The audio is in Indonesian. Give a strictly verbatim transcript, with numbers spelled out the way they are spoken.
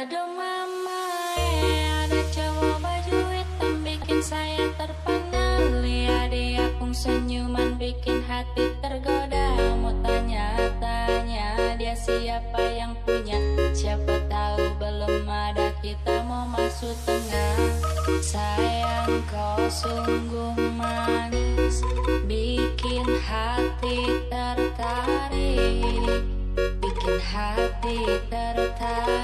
Aduh mama, eh, ada cowok baju hitam bikin saya terpana. Lihat dia pun senyuman bikin hati tergoda. Mau tanya-tanya dia siapa yang punya. Siapa tahu belum ada kita mau masuk tengah. Sayang kau sungguh manis, bikin hati tertarik, bikin hati tertarik.